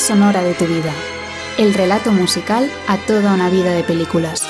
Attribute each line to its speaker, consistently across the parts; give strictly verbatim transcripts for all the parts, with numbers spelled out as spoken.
Speaker 1: sonora de tu vida. El relato musical a toda una vida de películas.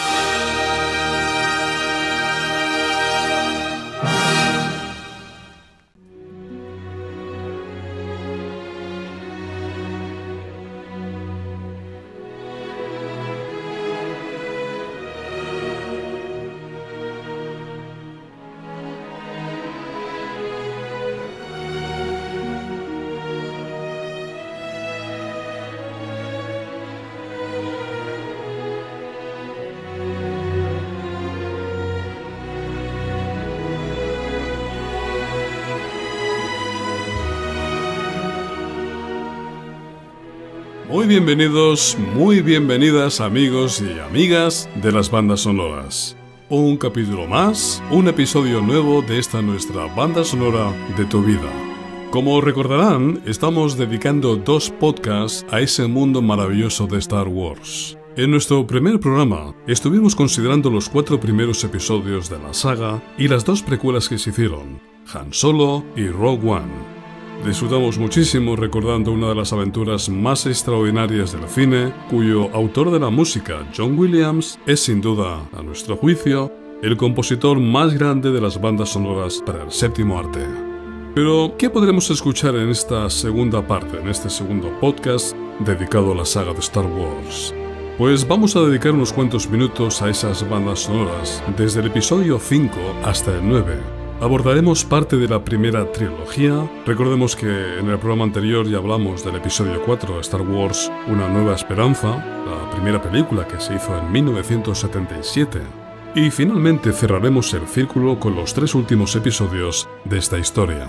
Speaker 2: Muy bienvenidos, muy bienvenidas amigos y amigas de las bandas sonoras. Un capítulo más, un episodio nuevo de esta nuestra banda sonora de tu vida. Como recordarán, estamos dedicando dos podcasts a ese mundo maravilloso de Star Wars. En nuestro primer programa estuvimos considerando los cuatro primeros episodios de la saga y las dos precuelas que se hicieron, Han Solo y Rogue One. Disfrutamos muchísimo recordando una de las aventuras más extraordinarias del cine, cuyo autor de la música, John Williams, es sin duda, a nuestro juicio, el compositor más grande de las bandas sonoras para el séptimo arte. Pero, ¿qué podremos escuchar en esta segunda parte, en este segundo podcast dedicado a la saga de Star Wars? Pues vamos a dedicar unos cuantos minutos a esas bandas sonoras, desde el episodio cinco hasta el nueve. Abordaremos parte de la primera trilogía. Recordemos que en el programa anterior ya hablamos del episodio cuatro, Star Wars, Una Nueva Esperanza, la primera película que se hizo en mil novecientos setenta y siete. Y finalmente cerraremos el círculo con los tres últimos episodios de esta historia.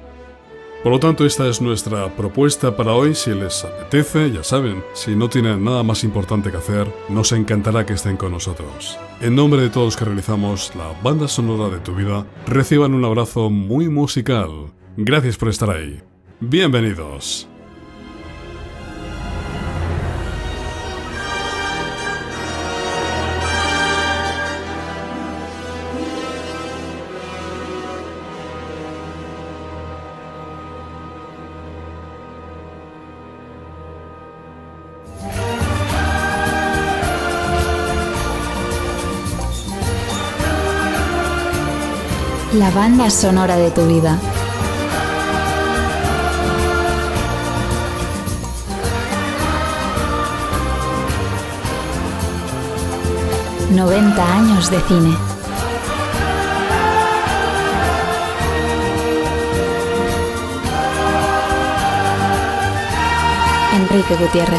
Speaker 2: Por lo tanto, esta es nuestra propuesta para hoy. Si les apetece, ya saben, si no tienen nada más importante que hacer, nos encantará que estén con nosotros. En nombre de todos los que realizamos la banda sonora de tu vida, reciban un abrazo muy musical. Gracias por estar ahí. Bienvenidos.
Speaker 1: La banda sonora de tu vida. noventa años de cine. Enrique Gutiérrez.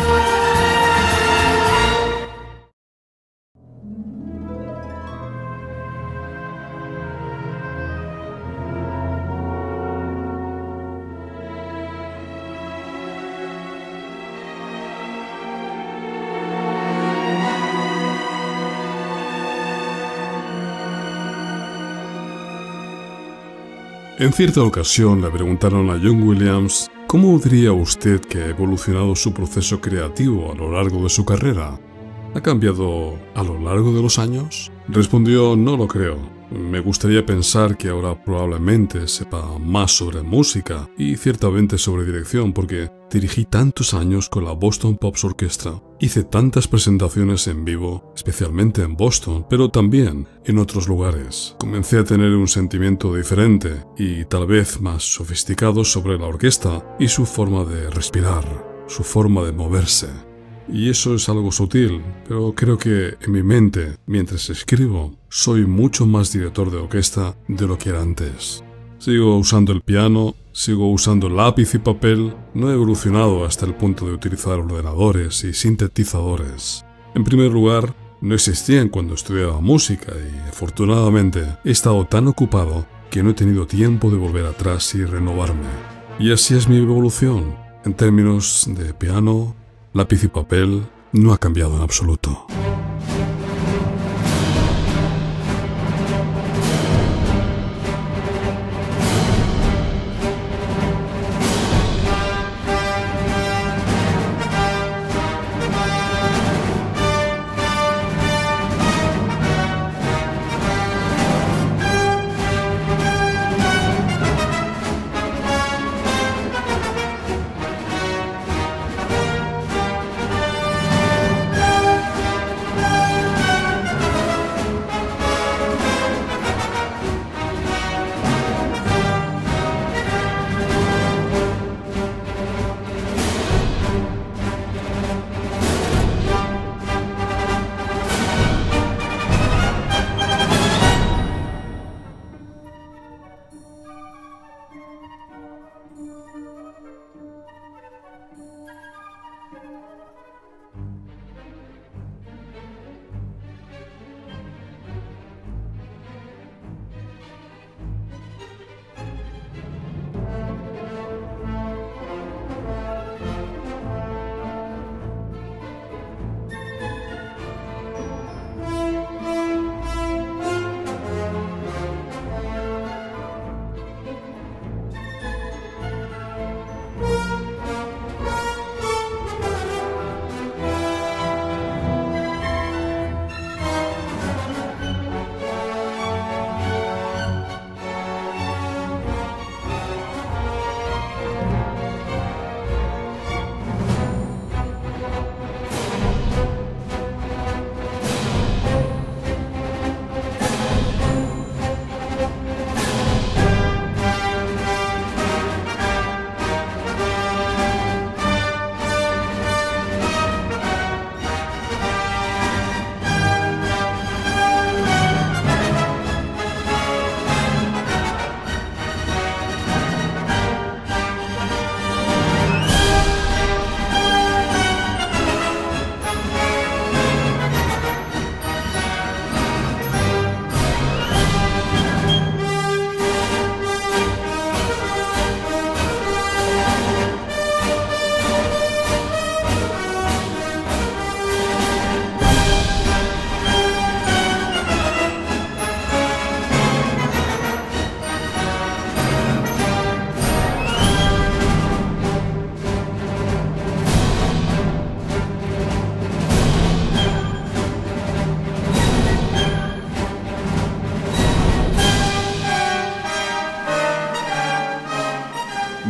Speaker 2: En cierta ocasión le preguntaron a John Williams ¿cómo diría usted que ha evolucionado su proceso creativo a lo largo de su carrera? ¿Ha cambiado a lo largo de los años? Respondió, no lo creo. Me gustaría pensar que ahora probablemente sepa más sobre música y ciertamente sobre dirección porque dirigí tantos años con la Boston Pops Orchestra. Hice tantas presentaciones en vivo, especialmente en Boston, pero también en otros lugares. Comencé a tener un sentimiento diferente y tal vez más sofisticado sobre la orquesta y su forma de respirar, su forma de moverse. Y eso es algo sutil, pero creo que en mi mente, mientras escribo, soy mucho más director de orquesta de lo que era antes. Sigo usando el piano, sigo usando lápiz y papel, no he evolucionado hasta el punto de utilizar ordenadores y sintetizadores. En primer lugar, no existían cuando estudiaba música y, afortunadamente, he estado tan ocupado que no he tenido tiempo de volver atrás y renovarme. Y así es mi evolución, en términos de piano, lápiz y papel, no ha cambiado en absoluto.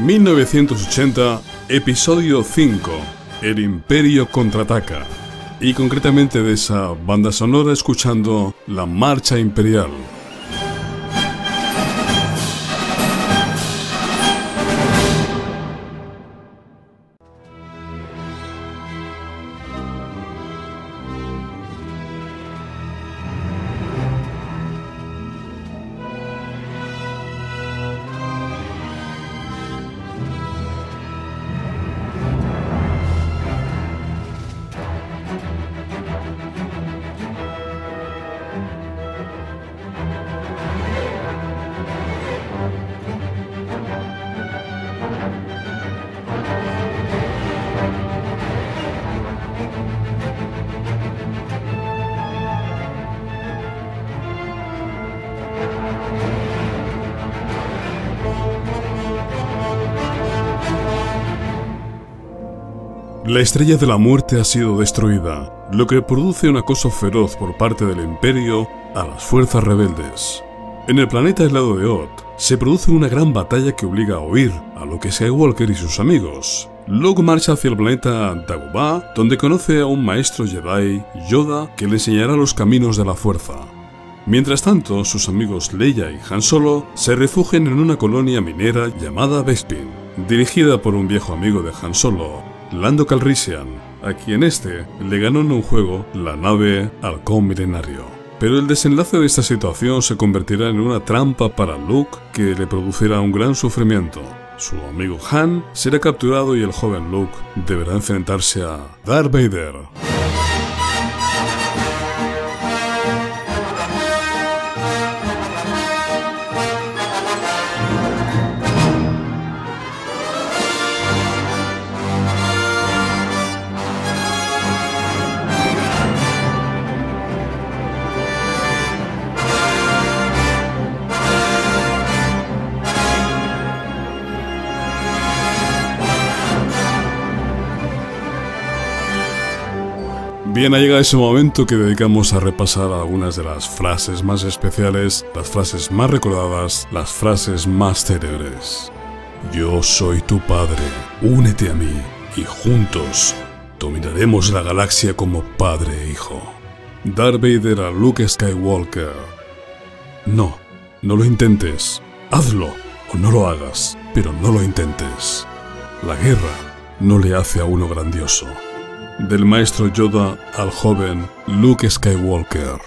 Speaker 2: mil novecientos ochenta, episodio cinco, El Imperio contraataca. Y concretamente de esa banda sonora escuchando la Marcha Imperial. La Estrella de la Muerte ha sido destruida, lo que produce un acoso feroz por parte del Imperio a las fuerzas rebeldes. En el planeta aislado de Hoth se produce una gran batalla que obliga a huir a Luke Skywalker y sus amigos. Luke marcha hacia el planeta Dagobah, donde conoce a un maestro Jedi, Yoda, que le enseñará los caminos de la fuerza. Mientras tanto, sus amigos Leia y Han Solo se refugian en una colonia minera llamada Bespin, dirigida por un viejo amigo de Han Solo, Lando Calrissian, a quien este le ganó en un juego la nave Halcón Milenario. Pero el desenlace de esta situación se convertirá en una trampa para Luke que le producirá un gran sufrimiento. Su amigo Han será capturado y el joven Luke deberá enfrentarse a Darth Vader. Bien, ha llegado ese momento que dedicamos a repasar algunas de las frases más especiales, las frases más recordadas, las frases más célebres. Yo soy tu padre, únete a mí y juntos dominaremos la galaxia como padre e hijo. Darth Vader a Luke Skywalker. No, no lo intentes. Hazlo o no lo hagas, pero no lo intentes. La guerra no le hace a uno grandioso. Del maestro Yoda al joven Luke Skywalker.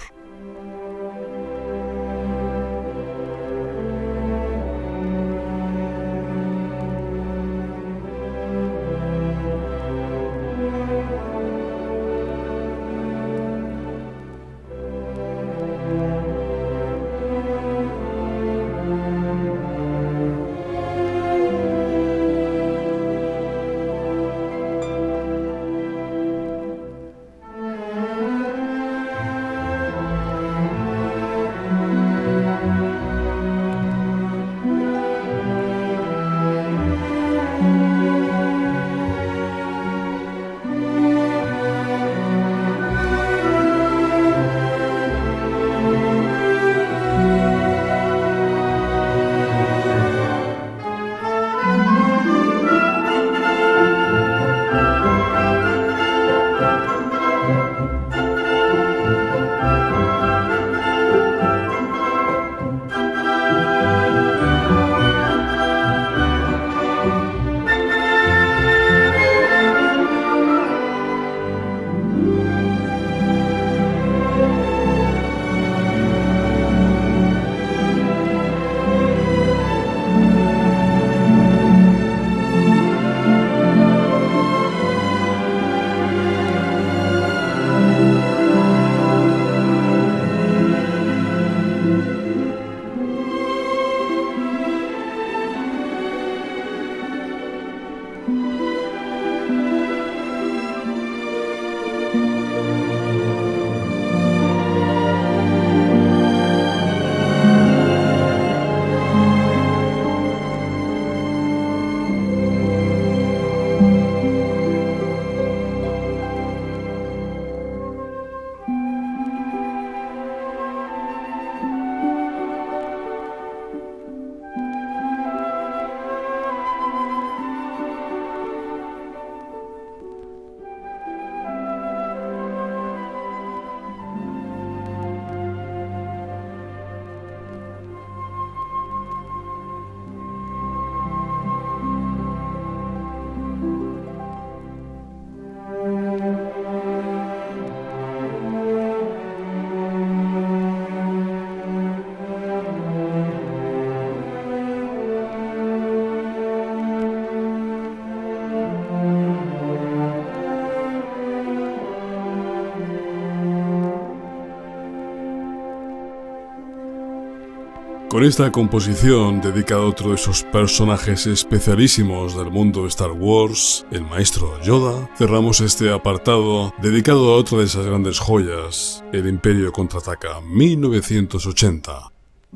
Speaker 2: Con esta composición dedicada a otro de esos personajes especialísimos del mundo de Star Wars, el maestro Yoda, cerramos este apartado dedicado a otra de esas grandes joyas, El Imperio Contraataca mil novecientos ochenta.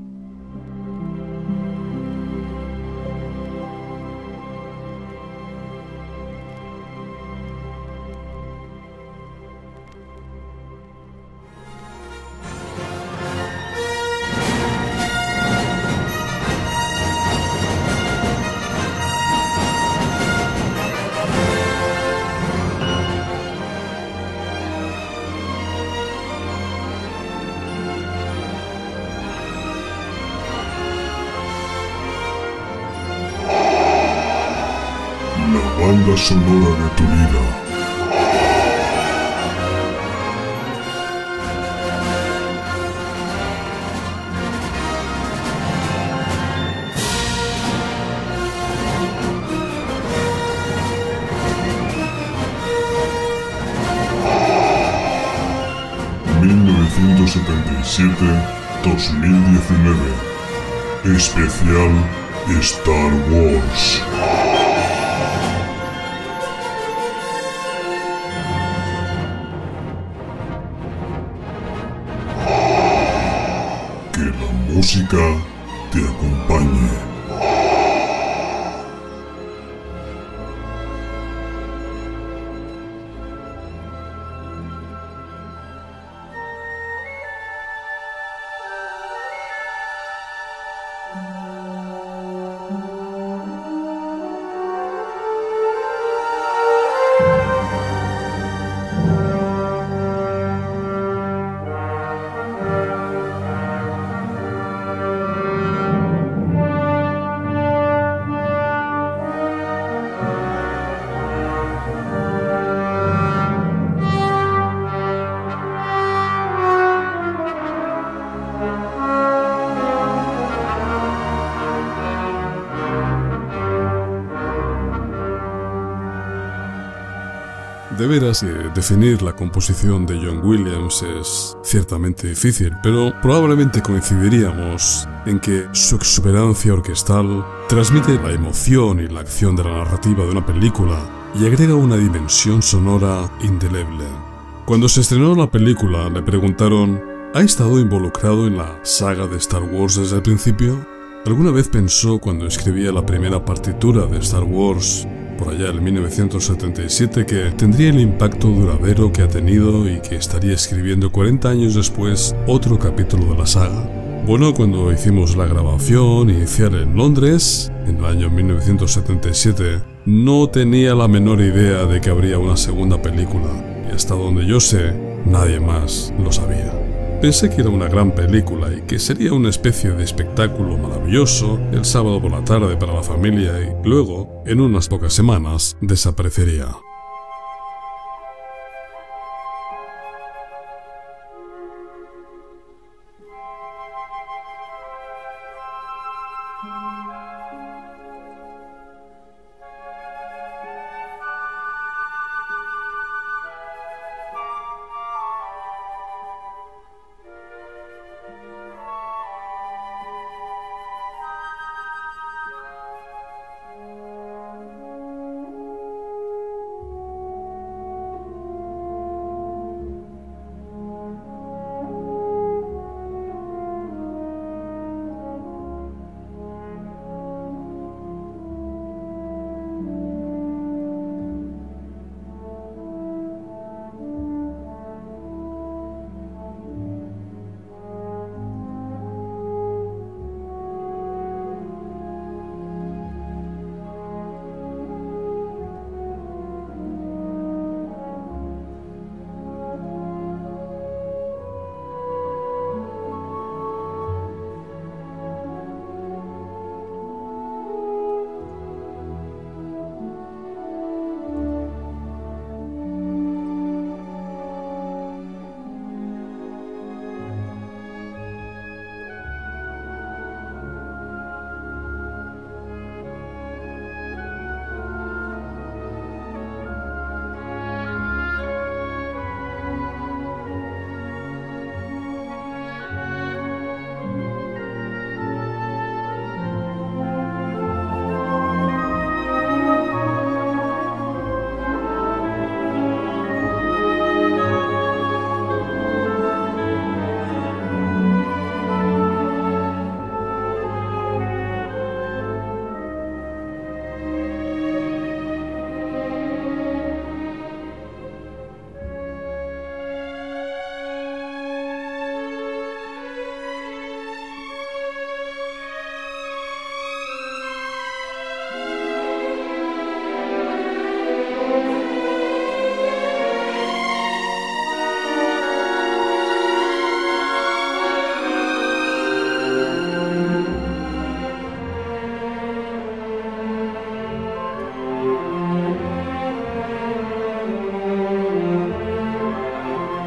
Speaker 3: La banda sonora de tu vida. mil novecientos setenta y siete a dos mil diecinueve. Especial Star Wars. Que la música te acompañe.
Speaker 2: De veras que definir la composición de John Williams es ciertamente difícil, pero probablemente coincidiríamos en que su exuberancia orquestal transmite la emoción y la acción de la narrativa de una película y agrega una dimensión sonora indeleble. Cuando se estrenó la película le preguntaron: ¿ha estado involucrado en la saga de Star Wars desde el principio? ¿Alguna vez pensó cuando escribía la primera partitura de Star Wars por allá en mil novecientos setenta y siete que tendría el impacto duradero que ha tenido y que estaría escribiendo cuarenta años después otro capítulo de la saga? Bueno, cuando hicimos la grabación inicial en Londres, en el año mil novecientos setenta y siete, no tenía la menor idea de que habría una segunda película, y hasta donde yo sé, nadie más lo sabía. Pensé que era una gran película y que sería una especie de espectáculo maravilloso el sábado por la tarde para la familia y luego, en unas pocas semanas, desaparecería.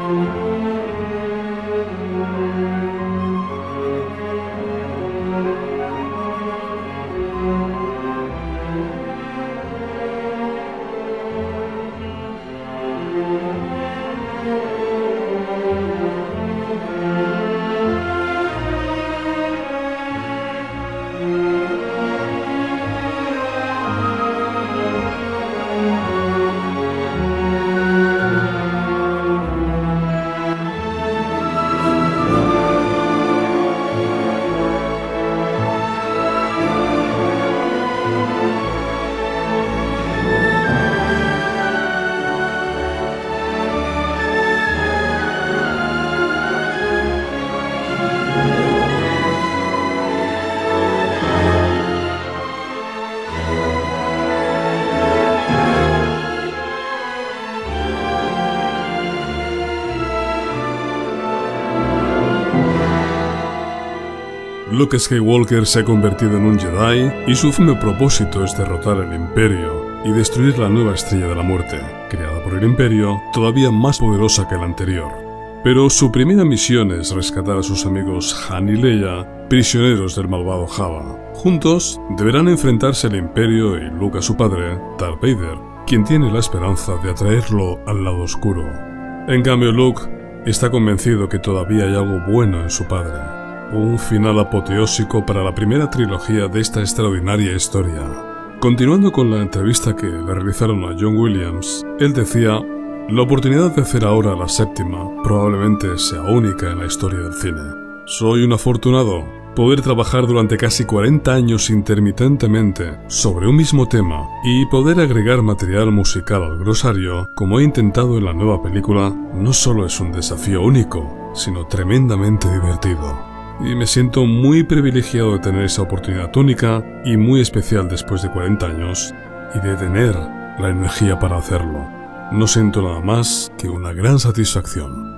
Speaker 2: Luke Skywalker se ha convertido en un Jedi y su firme propósito es derrotar al Imperio y destruir la nueva Estrella de la Muerte, creada por el Imperio, todavía más poderosa que la anterior. Pero su primera misión es rescatar a sus amigos Han y Leia, prisioneros del malvado Jabba. Juntos deberán enfrentarse al Imperio y Luke a su padre, Darth Vader, quien tiene la esperanza de atraerlo al lado oscuro. En cambio, Luke está convencido que todavía hay algo bueno en su padre. Un final apoteósico para la primera trilogía de esta extraordinaria historia. Continuando con la entrevista que le realizaron a John Williams, él decía: la oportunidad de hacer ahora la séptima probablemente sea única en la historia del cine. Soy un afortunado. Poder trabajar durante casi cuarenta años intermitentemente sobre un mismo tema y poder agregar material musical al glosario, como he intentado en la nueva película, no solo es un desafío único, sino tremendamente divertido. Y me siento muy privilegiado de tener esa oportunidad única y muy especial después de cuarenta años y de tener la energía para hacerlo. No siento nada más que una gran satisfacción.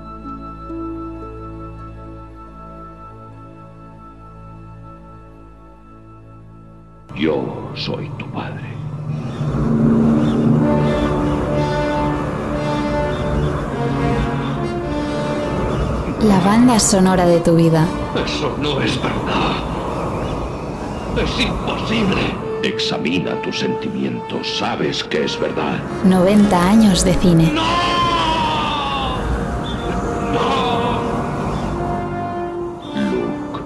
Speaker 4: Yo soy tu padre.
Speaker 1: La banda sonora de tu vida.
Speaker 4: Eso no es verdad. Es imposible. Examina tus sentimientos. Sabes que es verdad.
Speaker 1: noventa años de cine.
Speaker 4: ¡No! ¡No! Luke.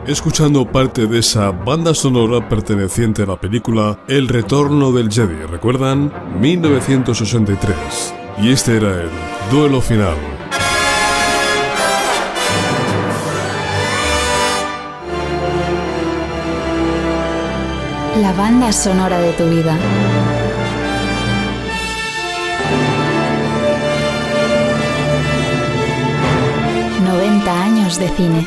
Speaker 2: escuchando parte de esa banda sonora perteneciente a la película El Retorno del Jedi, ¿recuerdan? mil novecientos ochenta y tres. Y este era el duelo final.
Speaker 1: La banda sonora de tu vida. noventa años de cine.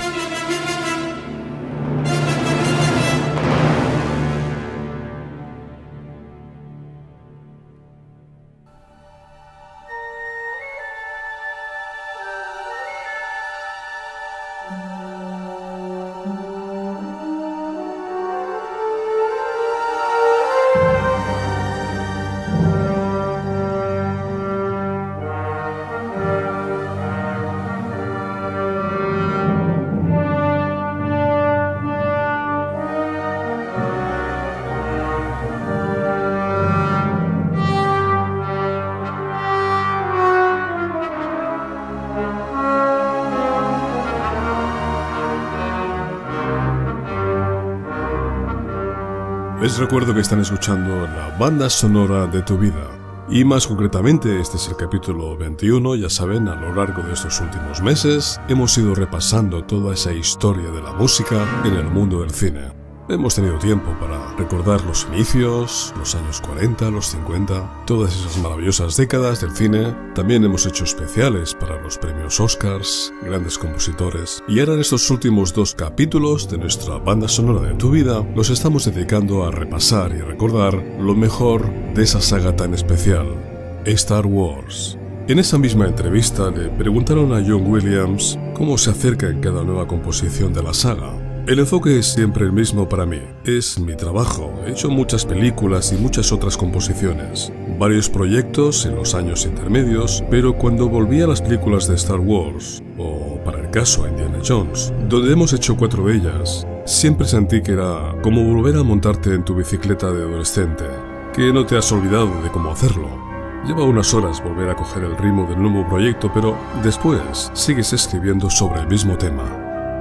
Speaker 2: Les recuerdo que están escuchando la banda sonora de tu vida. Y más concretamente, este es el capítulo veintiuno, ya saben, a lo largo de estos últimos meses hemos ido repasando toda esa historia de la música en el mundo del cine. Hemos tenido tiempo para recordar los inicios, los años cuarenta, los cincuenta, todas esas maravillosas décadas del cine. También hemos hecho especiales para los premios Oscars, grandes compositores. Y ahora en estos últimos dos capítulos de nuestra banda sonora de tu vida, nos estamos dedicando a repasar y recordar lo mejor de esa saga tan especial, Star Wars. En esa misma entrevista le preguntaron a John Williams cómo se acerca en cada nueva composición de la saga. El enfoque es siempre el mismo para mí. Es mi trabajo. He hecho muchas películas y muchas otras composiciones. Varios proyectos en los años intermedios, pero cuando volví a las películas de Star Wars, o para el caso Indiana Jones, donde hemos hecho cuatro de ellas, siempre sentí que era como volver a montarte en tu bicicleta de adolescente, que no te has olvidado de cómo hacerlo. Lleva unas horas volver a coger el ritmo del nuevo proyecto, pero después sigues escribiendo sobre el mismo tema.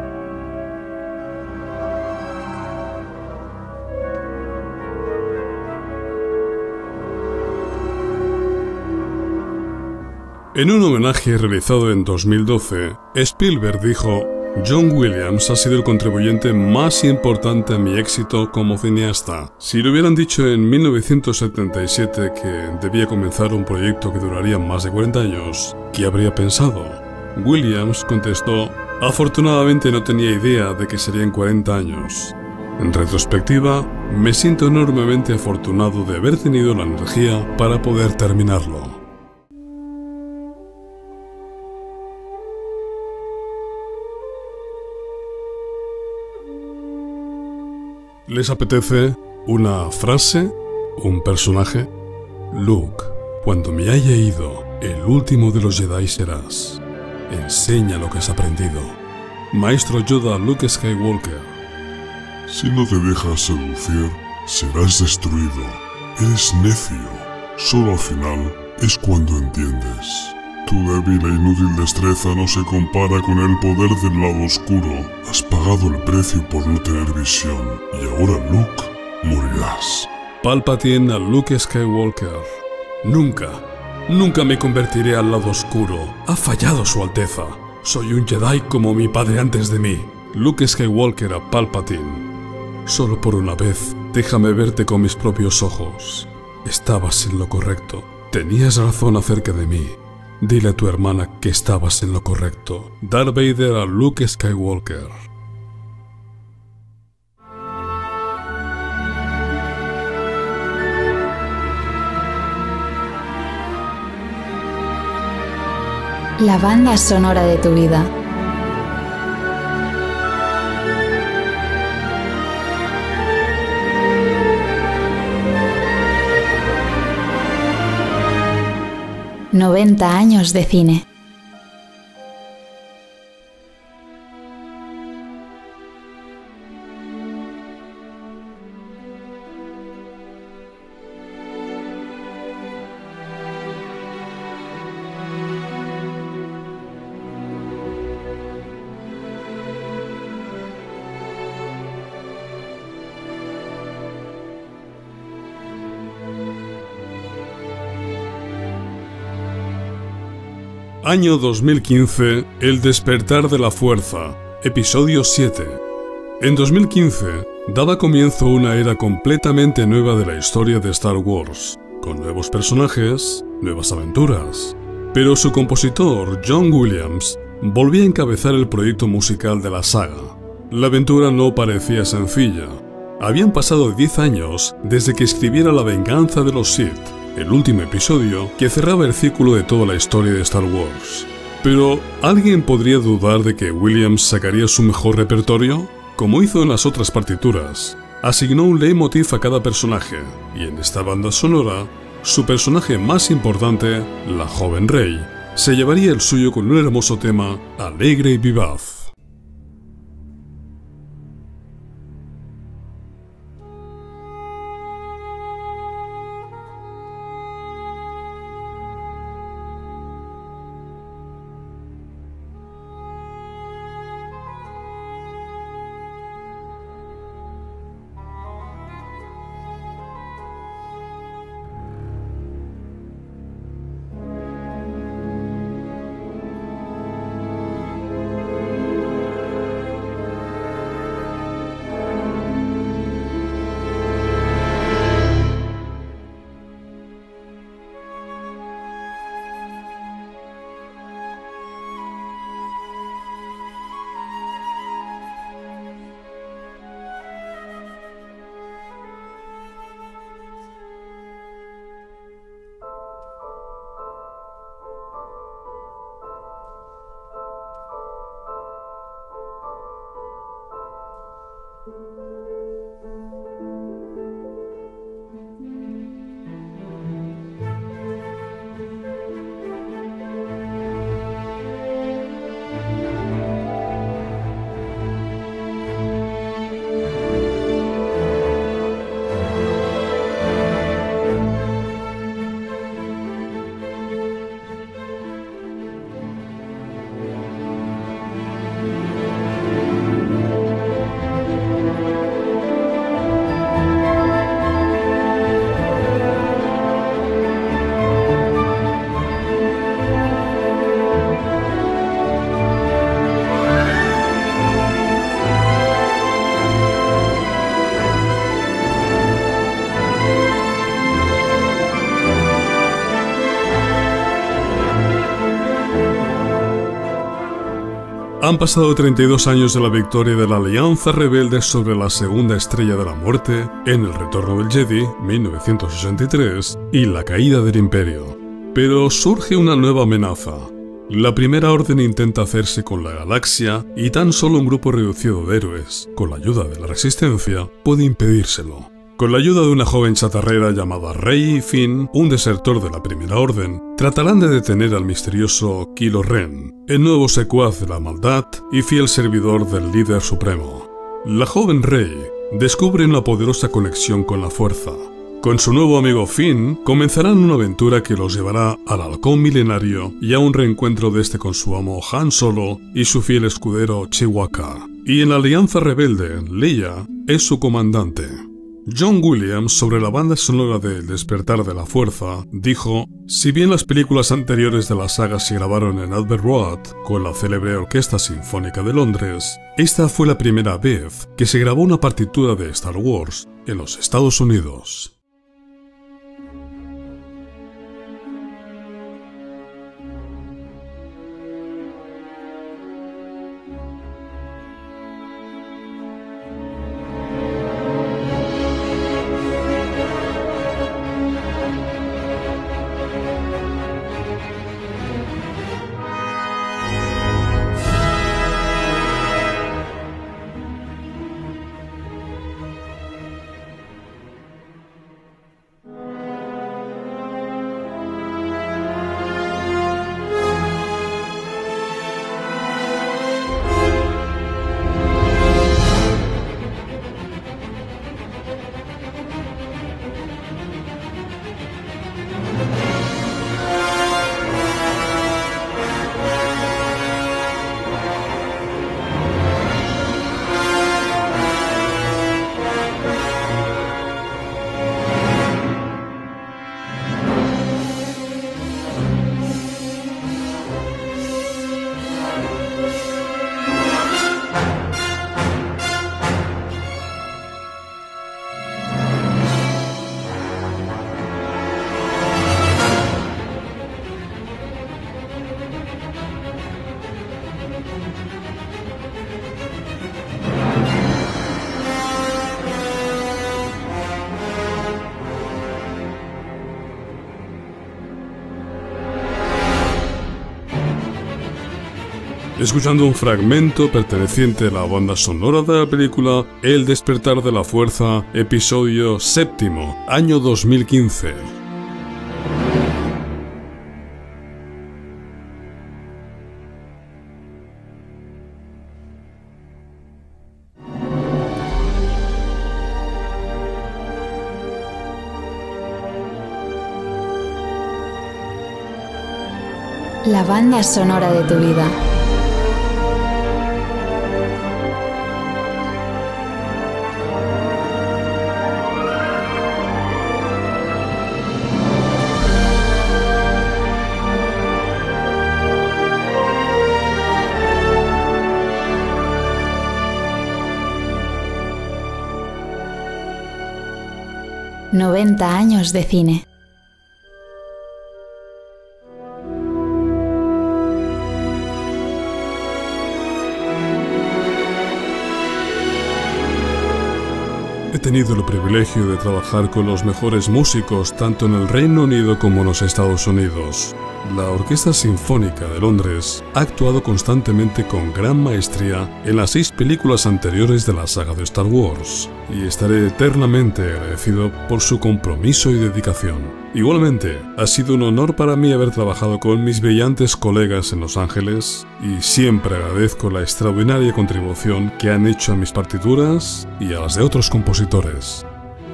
Speaker 2: En un homenaje realizado en dos mil doce, Spielberg dijo: John Williams ha sido el contribuyente más importante a mi éxito como cineasta. Si le hubieran dicho en mil novecientos setenta y siete que debía comenzar un proyecto que duraría más de cuarenta años, ¿qué habría pensado? Williams contestó: afortunadamente no tenía idea de que serían cuarenta años. En retrospectiva, me siento enormemente afortunado de haber tenido la energía para poder terminarlo. ¿Les apetece una frase? ¿Un personaje? Luke, cuando me haya ido, el último de los Jedi serás. Enseña lo que has aprendido. Maestro Yoda Luke Skywalker.
Speaker 3: Si no te dejas seducir, serás destruido. Eres necio. Solo al final es cuando entiendes. Tu débil e inútil destreza no se compara con el poder del lado oscuro. Has pagado el precio por no tener visión, y ahora, Luke, morirás.
Speaker 2: Palpatine a Luke Skywalker. Nunca, nunca me convertiré al lado oscuro. Ha fallado su alteza. Soy un Jedi como mi padre antes de mí. Luke Skywalker a Palpatine. Solo por una vez, déjame verte con mis propios ojos. Estabas en lo correcto. Tenías razón acerca de mí. Dile a tu hermana que estabas en lo correcto. Darth Vader a Luke Skywalker.
Speaker 1: La banda sonora de tu vida. noventa años de cine.
Speaker 2: Año dos mil quince, El despertar de la fuerza, episodio siete. En dos mil quince, daba comienzo una era completamente nueva de la historia de Star Wars, con nuevos personajes, nuevas aventuras. Pero su compositor, John Williams, volvía a encabezar el proyecto musical de la saga. La aventura no parecía sencilla. Habían pasado diez años desde que escribiera La venganza de los Sith, el último episodio que cerraba el círculo de toda la historia de Star Wars. Pero, ¿alguien podría dudar de que Williams sacaría su mejor repertorio? Como hizo en las otras partituras, asignó un leitmotiv a cada personaje, y en esta banda sonora, su personaje más importante, la joven Rey, se llevaría el suyo con un hermoso tema alegre y vivaz. Han pasado treinta y dos años de la victoria de la Alianza Rebelde sobre la Segunda Estrella de la Muerte en El Retorno del Jedi, mil novecientos ochenta y tres, y la caída del Imperio. Pero surge una nueva amenaza. La Primera Orden intenta hacerse con la galaxia y tan solo un grupo reducido de héroes, con la ayuda de la Resistencia, puede impedírselo. Con la ayuda de una joven chatarrera llamada Rey y Finn, un desertor de la Primera Orden, tratarán de detener al misterioso Kylo Ren, el nuevo secuaz de la maldad y fiel servidor del líder supremo. La joven Rey descubre una poderosa conexión con la fuerza. Con su nuevo amigo Finn, comenzarán una aventura que los llevará al Halcón Milenario y a un reencuentro de este con su amo Han Solo y su fiel escudero Chewbacca. Y en la Alianza Rebelde, Leia es su comandante. John Williams, sobre la banda sonora de El despertar de la fuerza, dijo: si bien las películas anteriores de la saga se grabaron en Abbey Road con la célebre Orquesta Sinfónica de Londres, esta fue la primera vez que se grabó una partitura de Star Wars en los Estados Unidos. escuchando un fragmento perteneciente a la banda sonora de la película El despertar de la fuerza, episodio séptimo, año dos mil quince.
Speaker 1: La banda sonora de tu vida. noventa años de cine.
Speaker 2: He tenido el privilegio de trabajar con los mejores músicos tanto en el Reino Unido como en los Estados Unidos. La Orquesta Sinfónica de Londres ha actuado constantemente con gran maestría en las seis películas anteriores de la saga de Star Wars, y estaré eternamente agradecido por su compromiso y dedicación. Igualmente, ha sido un honor para mí haber trabajado con mis brillantes colegas en Los Ángeles, y siempre agradezco la extraordinaria contribución que han hecho a mis partituras y a las de otros compositores.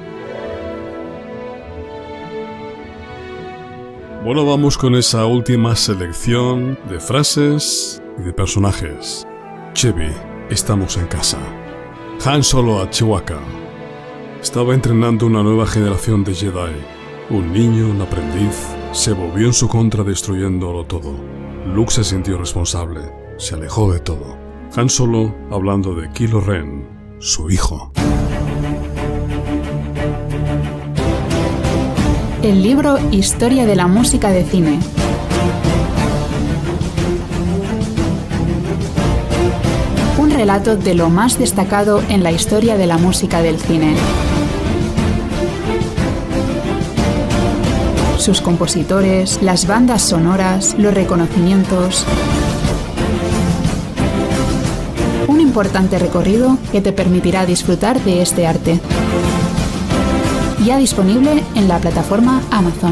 Speaker 2: Bueno, vamos con esa última selección de frases y de personajes. Chevy, estamos en casa. Han Solo a Chewbacca. Estaba entrenando una nueva generación de Jedi. Un niño, un aprendiz, se volvió en su contra destruyéndolo todo. Luke se sintió responsable, se alejó de todo. Han Solo hablando de Kylo Ren, su hijo.
Speaker 1: El libro Historia de la música de cine. Un relato de lo más destacado en la historia de la música del cine. Sus compositores, las bandas sonoras, los reconocimientos. Un importante recorrido que te permitirá disfrutar de este arte. Ya disponible en la plataforma Amazon.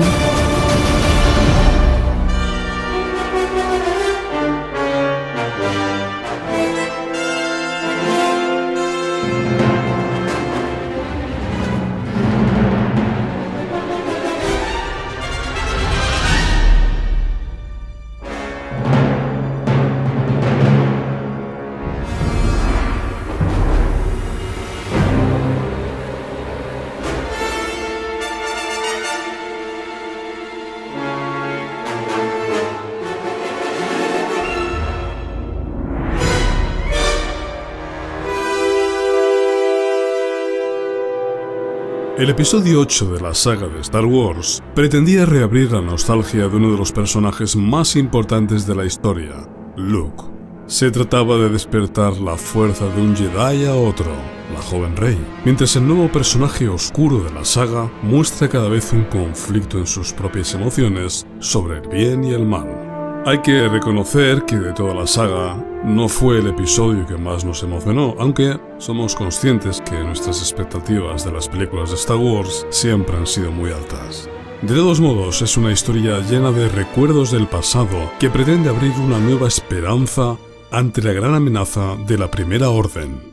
Speaker 2: El episodio ocho de la saga de Star Wars pretendía reabrir la nostalgia de uno de los personajes más importantes de la historia, Luke. Se trataba de despertar la fuerza de un Jedi a otro, la joven Rey, mientras el nuevo personaje oscuro de la saga muestra cada vez un conflicto en sus propias emociones sobre el bien y el mal. Hay que reconocer que de toda la saga no fue el episodio que más nos emocionó, aunque somos conscientes que nuestras expectativas de las películas de Star Wars siempre han sido muy altas. De todos modos, es una historia llena de recuerdos del pasado que pretende abrir una nueva esperanza ante la gran amenaza de la Primera Orden.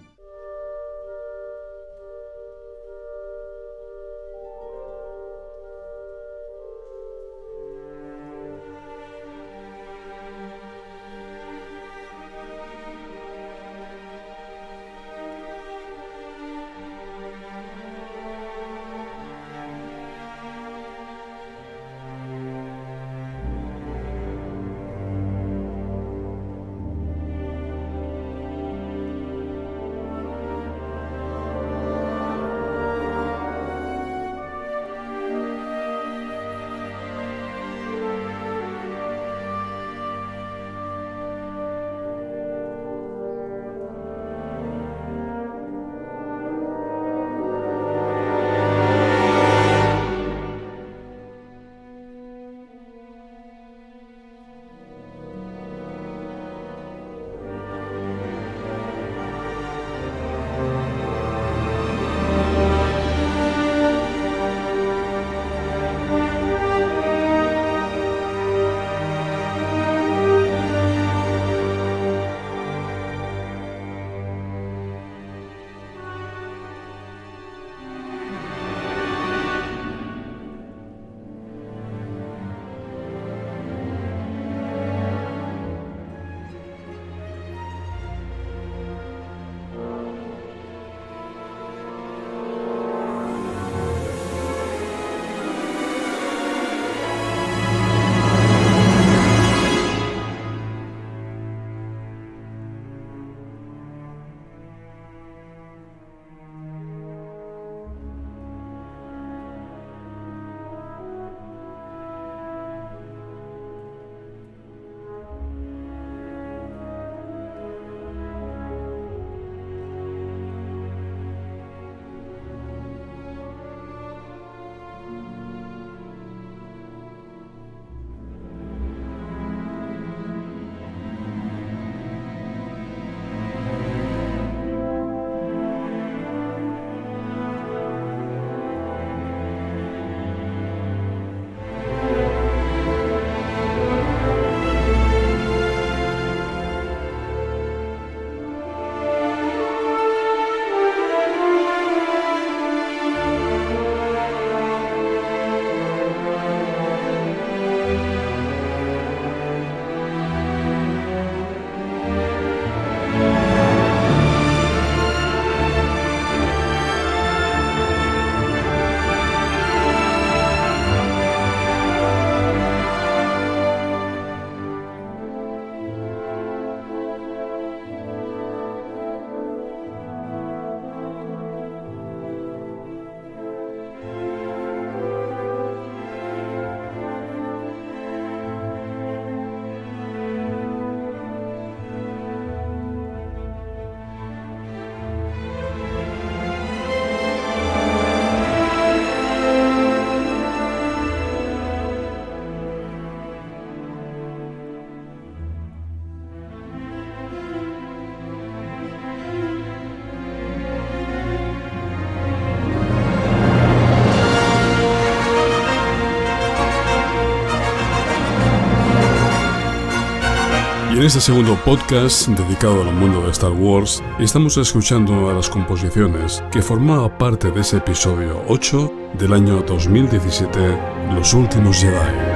Speaker 2: Y en este segundo podcast dedicado al mundo de Star Wars, estamos escuchando una de las composiciones que formaba parte de ese episodio ocho del año dos mil diecisiete, Los Últimos Jedi.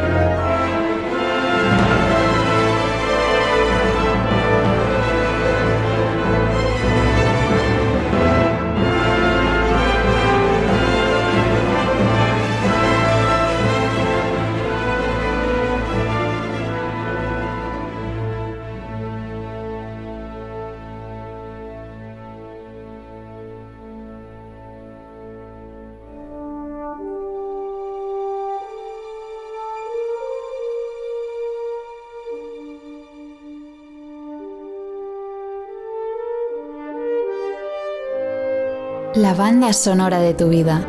Speaker 1: La banda sonora de tu vida.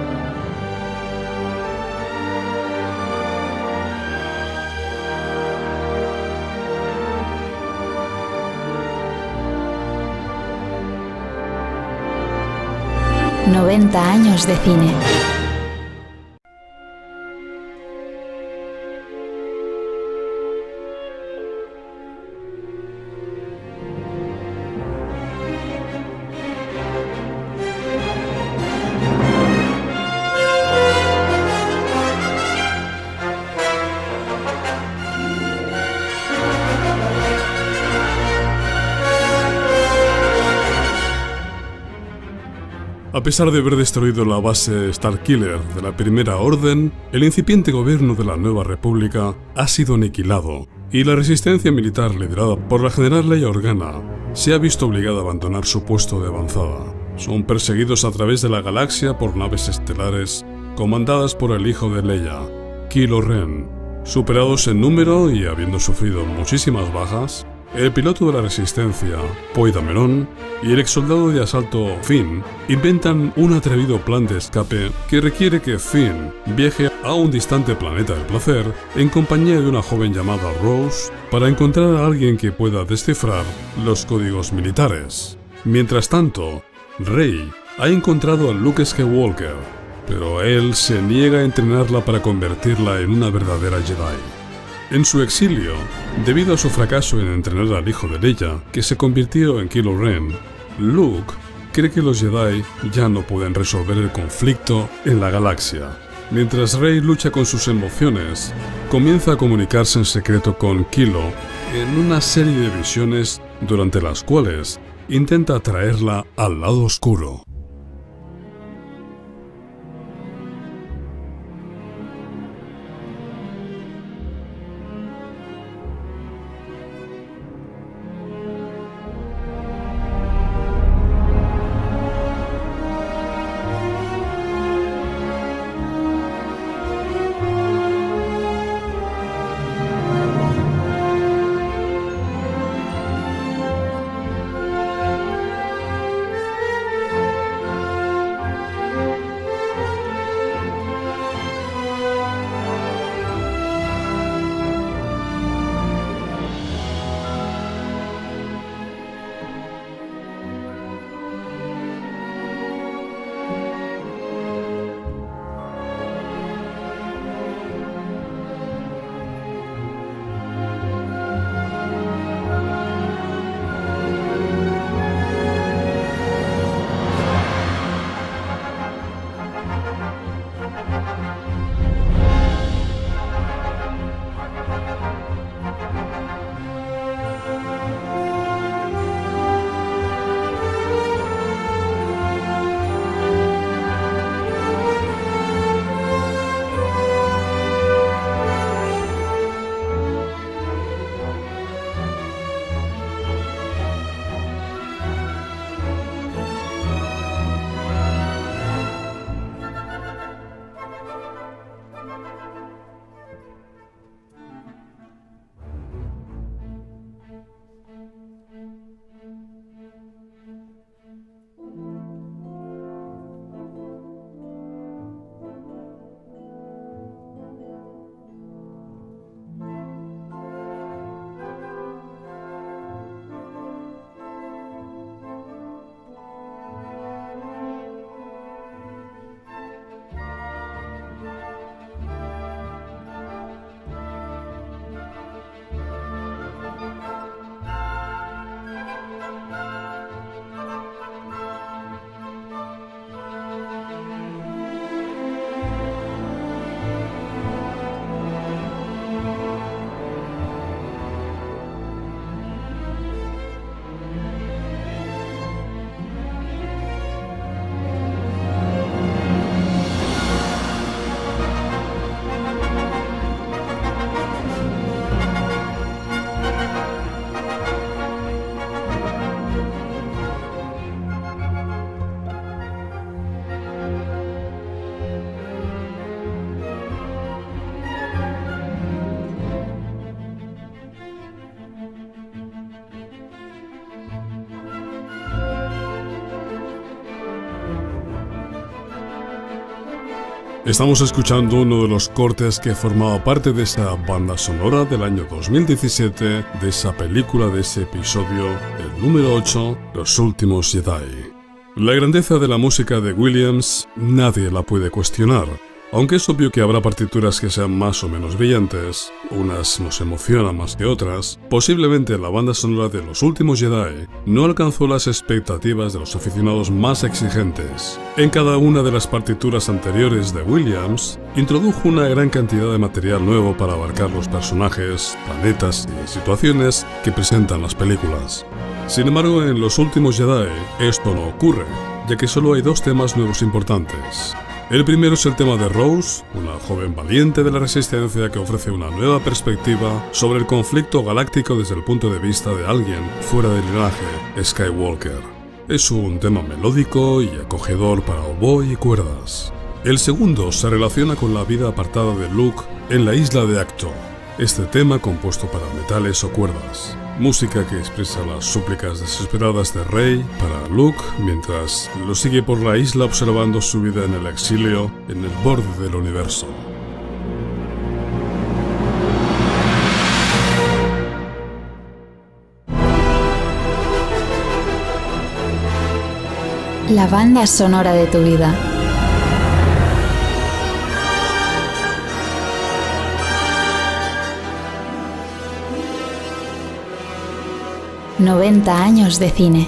Speaker 1: noventa años de cine.
Speaker 2: A pesar de haber destruido la base Starkiller de la Primera Orden, el incipiente gobierno de la Nueva República ha sido aniquilado, y la resistencia militar liderada por la general Leia Organa se ha visto obligada a abandonar su puesto de avanzada. Son perseguidos a través de la galaxia por naves estelares comandadas por el hijo de Leia, Kylo Ren. Superados en número y habiendo sufrido muchísimas bajas, el piloto de la Resistencia, Poe Dameron, y el exsoldado de asalto Finn inventan un atrevido plan de escape que requiere que Finn viaje a un distante planeta del placer en compañía de una joven llamada Rose para encontrar a alguien que pueda descifrar los códigos militares. Mientras tanto, Rey ha encontrado a Luke Skywalker, pero él se niega a entrenarla para convertirla en una verdadera Jedi. En su exilio, debido a su fracaso en entrenar al hijo de Leia, que se convirtió en Kylo Ren, Luke cree que los Jedi ya no pueden resolver el conflicto en la galaxia. Mientras Rey lucha con sus emociones, comienza a comunicarse en secreto con Kylo en una serie de visiones durante las cuales intenta atraerla al lado oscuro. Estamos escuchando uno de los cortes que formaba parte de esa banda sonora del año dos mil diecisiete, de esa película, de ese episodio, el número ocho, Los Últimos Jedi. La grandeza de la música de Williams nadie la puede cuestionar. Aunque es obvio que habrá partituras que sean más o menos brillantes, unas nos emocionan más que otras, posiblemente la banda sonora de Los Últimos Jedi no alcanzó las expectativas de los aficionados más exigentes. En cada una de las partituras anteriores de Williams, introdujo una gran cantidad de material nuevo para abarcar los personajes, planetas y situaciones que presentan las películas. Sin embargo, en Los Últimos Jedi esto no ocurre, ya que solo hay dos temas nuevos importantes. El primero es el tema de Rose, una joven valiente de la Resistencia que ofrece una nueva perspectiva sobre el conflicto galáctico desde el punto de vista de alguien fuera del linaje Skywalker. Es un tema melódico y acogedor para oboe y cuerdas. El segundo se relaciona con la vida apartada de Luke en la isla de Ahch-To. Este tema compuesto para metales o cuerdas. Música que expresa las súplicas desesperadas de Rey para Luke mientras lo sigue por la isla observando su vida en el exilio en el borde del universo.
Speaker 1: La banda sonora de tu vida. noventa años de cine.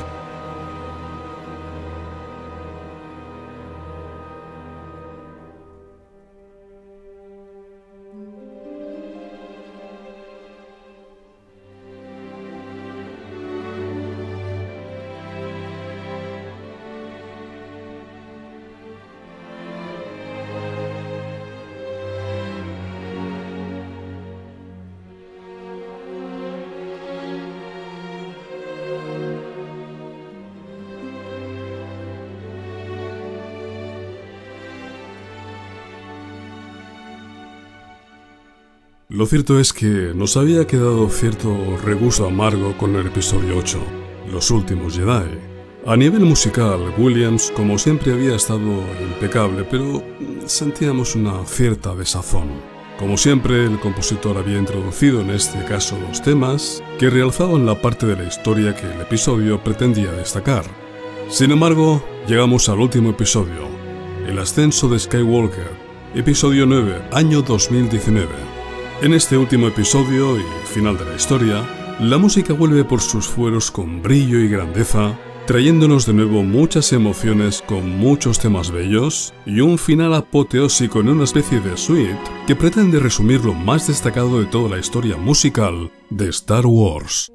Speaker 2: Lo cierto es que nos había quedado cierto regusto amargo con el episodio ocho, Los Últimos Jedi. A nivel musical, Williams, como siempre, había estado impecable, pero sentíamos una cierta desazón. Como siempre, el compositor había introducido en este caso dos temas que realzaban la parte de la historia que el episodio pretendía destacar. Sin embargo, llegamos al último episodio, El Ascenso de Skywalker, episodio nueve, año dos mil diecinueve. En este último episodio y final de la historia, la música vuelve por sus fueros con brillo y grandeza, trayéndonos de nuevo muchas emociones con muchos temas bellos y un final apoteósico en una especie de suite que pretende resumir lo más destacado de toda la historia musical de Star Wars.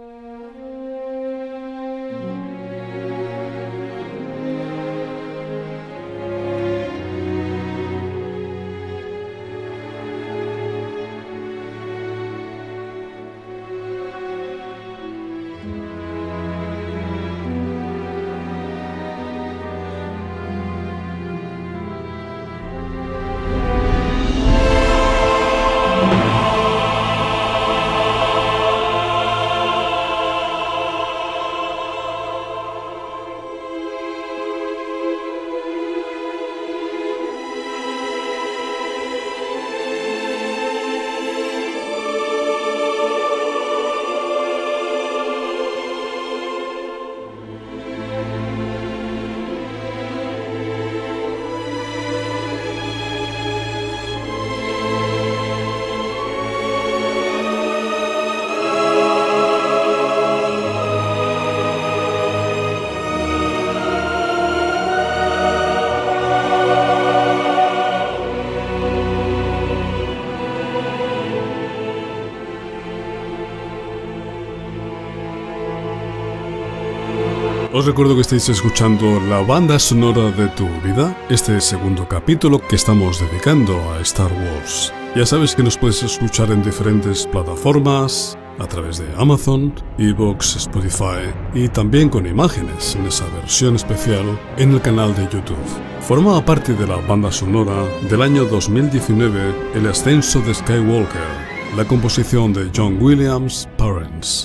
Speaker 2: Os recuerdo que estáis escuchando la banda sonora de tu vida, este segundo capítulo que estamos dedicando a Star Wars. Ya sabes que nos puedes escuchar en diferentes plataformas, a través de Amazon, iVoox, Spotify y también con imágenes en esa versión especial en el canal de YouTube. Formaba parte de la banda sonora del año dos mil diecinueve, El Ascenso de Skywalker, la composición de John Williams, Parents.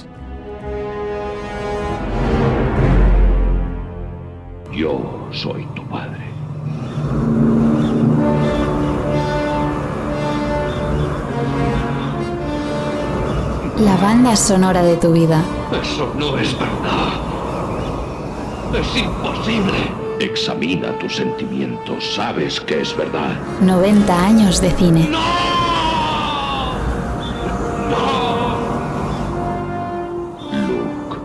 Speaker 4: Yo soy tu padre.
Speaker 1: La banda sonora de tu vida.
Speaker 4: Eso no es verdad. Es imposible. Examina tus sentimientos. Sabes que es verdad.
Speaker 1: noventa años de cine.
Speaker 4: ¡No! ¡No! Luke.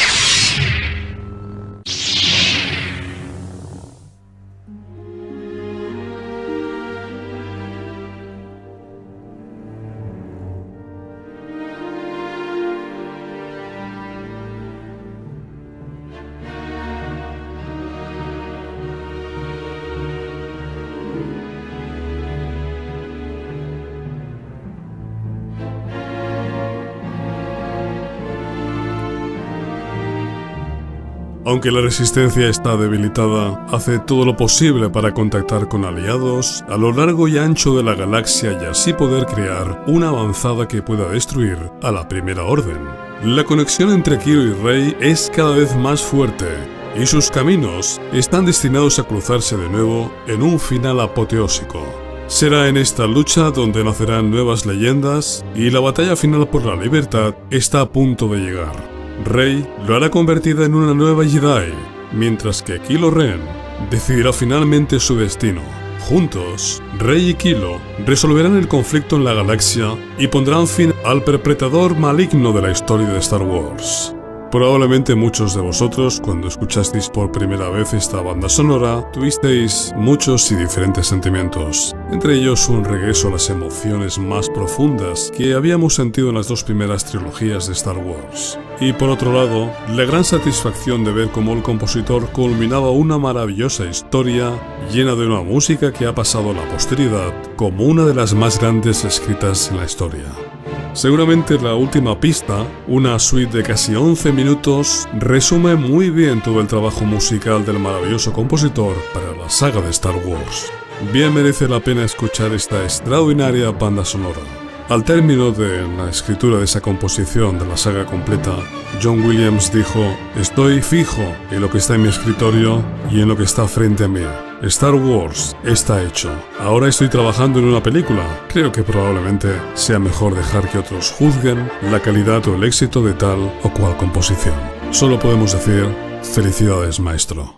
Speaker 2: Aunque la resistencia está debilitada, hace todo lo posible para contactar con aliados a lo largo y ancho de la galaxia y así poder crear una avanzada que pueda destruir a la Primera Orden. La conexión entre Kylo y Rey es cada vez más fuerte y sus caminos están destinados a cruzarse de nuevo en un final apoteósico. Será en esta lucha donde nacerán nuevas leyendas y la batalla final por la libertad está a punto de llegar. Rey lo hará convertida en una nueva Jedi, mientras que Kylo Ren decidirá finalmente su destino. Juntos, Rey y Kylo resolverán el conflicto en la galaxia y pondrán fin al perpetrador maligno de la historia de Star Wars. Probablemente muchos de vosotros, cuando escuchasteis por primera vez esta banda sonora, tuvisteis muchos y diferentes sentimientos, entre ellos un regreso a las emociones más profundas que habíamos sentido en las dos primeras trilogías de Star Wars. Y por otro lado, la gran satisfacción de ver cómo el compositor culminaba una maravillosa historia llena de una música que ha pasado a la posteridad como una de las más grandes escritas en la historia. Seguramente la última pista, una suite de casi once minutos, resume muy bien todo el trabajo musical del maravilloso compositor para la saga de Star Wars. Bien merece la pena escuchar esta extraordinaria banda sonora. Al término de la escritura de esa composición de la saga completa, John Williams dijo: "Estoy fijo en lo que está en mi escritorio y en lo que está frente a mí. Star Wars está hecho. Ahora estoy trabajando en una película. Creo que probablemente sea mejor dejar que otros juzguen la calidad o el éxito de tal o cual composición. Solo podemos decir, felicidades, maestro".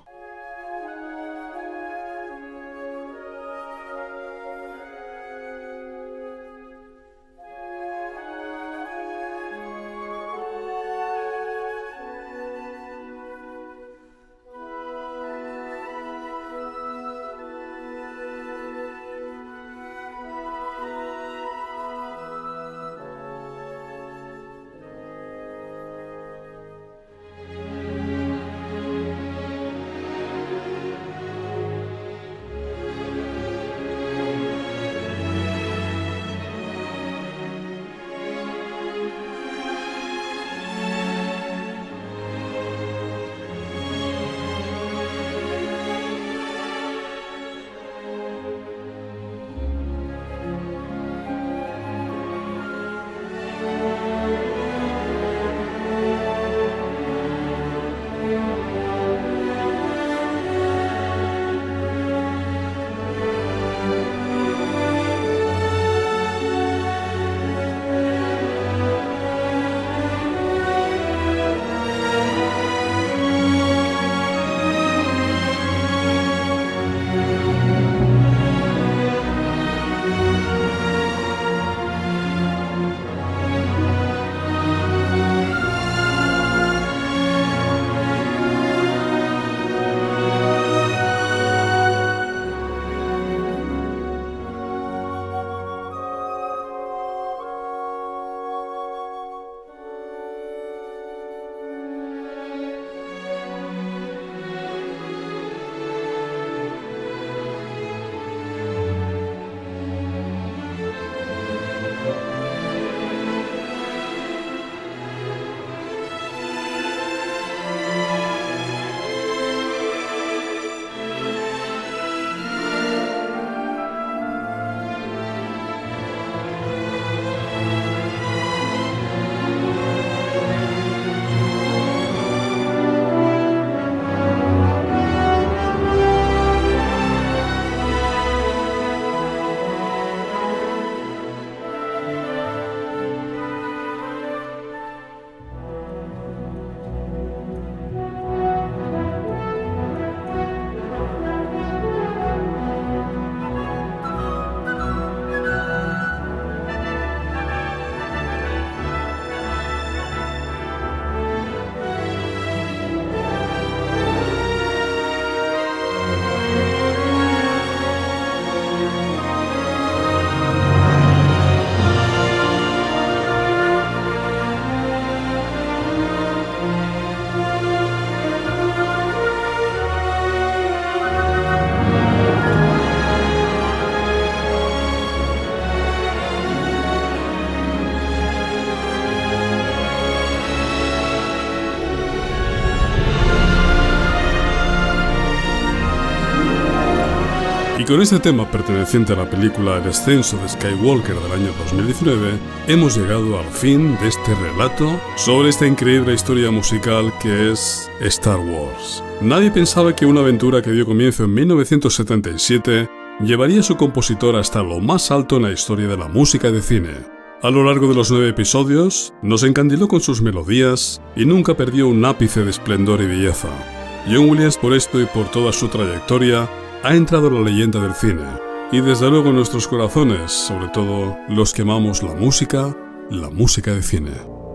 Speaker 2: con este tema perteneciente a la película El Descenso de Skywalker del año dos mil diecinueve, hemos llegado al fin de este relato sobre esta increíble historia musical que es Star Wars. Nadie pensaba que una aventura que dio comienzo en mil novecientos setenta y siete llevaría a su compositor hasta lo más alto en la historia de la música de cine. A lo largo de los nueve episodios, nos encandiló con sus melodías y nunca perdió un ápice de esplendor y belleza. John Williams, por esto y por toda su trayectoria, ha entrado en la leyenda del cine, y desde luego en nuestros corazones, sobre todo los que amamos la música, la música de cine.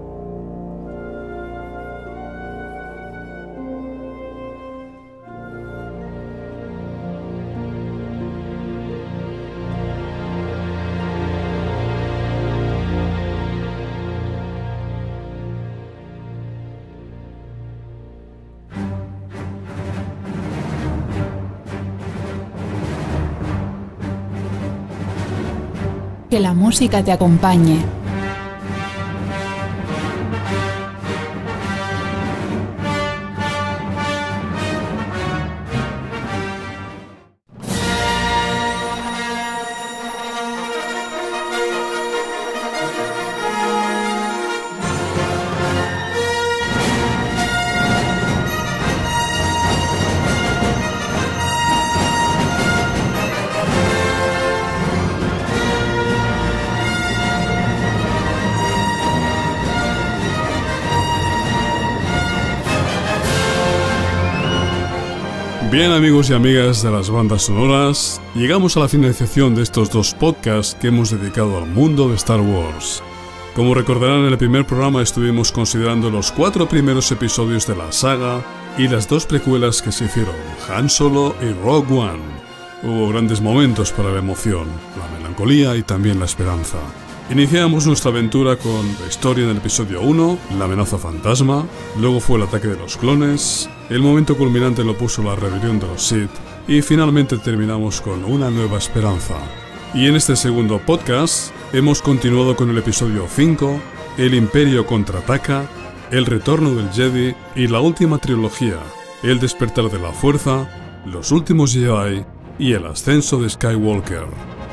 Speaker 1: Que la música te acompañe.
Speaker 2: Bien, amigos y amigas de las bandas sonoras, llegamos a la finalización de estos dos podcasts que hemos dedicado al mundo de Star Wars. Como recordarán, en el primer programa estuvimos considerando los cuatro primeros episodios de la saga y las dos precuelas que se hicieron, Han Solo y Rogue One. Hubo grandes momentos para la emoción, la melancolía y también la esperanza. Iniciamos nuestra aventura con la historia en el episodio uno, la amenaza fantasma, luego fue el ataque de los clones, el momento culminante lo puso la rebelión de los Sith y finalmente terminamos con una nueva esperanza. Y en este segundo podcast hemos continuado con el episodio cinco, el Imperio contraataca, el retorno del Jedi y la última trilogía, el despertar de la fuerza, los últimos Jedi y el ascenso de Skywalker.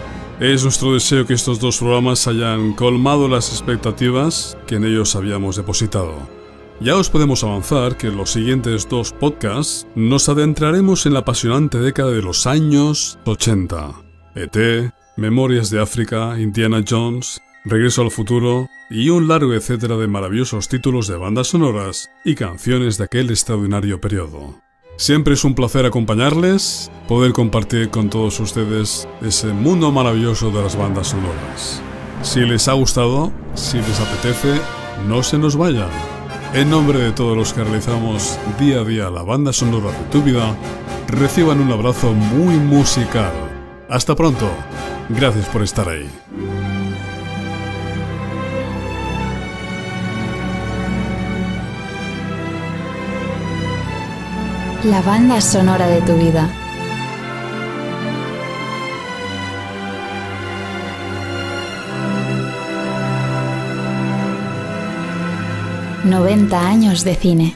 Speaker 2: Es nuestro deseo que estos dos programas hayan colmado las expectativas que en ellos habíamos depositado. Ya os podemos avanzar que en los siguientes dos podcasts nos adentraremos en la apasionante década de los años ochenta. E T, Memorias de África, Indiana Jones, Regreso al futuro y un largo etcétera de maravillosos títulos de bandas sonoras y canciones de aquel extraordinario periodo. Siempre es un placer acompañarles, poder compartir con todos ustedes ese mundo maravilloso de las bandas sonoras. Si les ha gustado, si les apetece, no se nos vayan. En nombre de todos los que realizamos día a día la banda sonora de tu vida, reciban un abrazo muy musical. Hasta pronto. Gracias por estar ahí.
Speaker 1: La banda sonora de tu vida. noventa años de cine.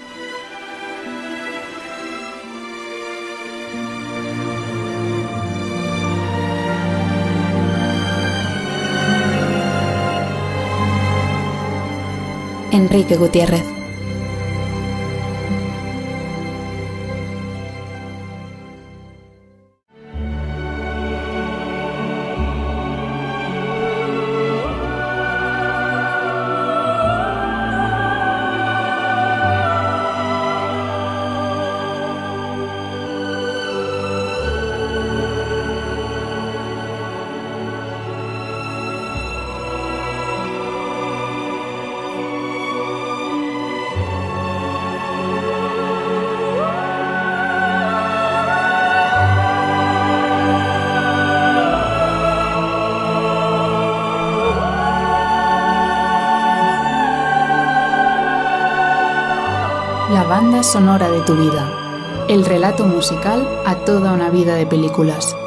Speaker 1: Enrique Gutiérrez. La banda sonora de tu vida. El relato musical a toda una vida de películas.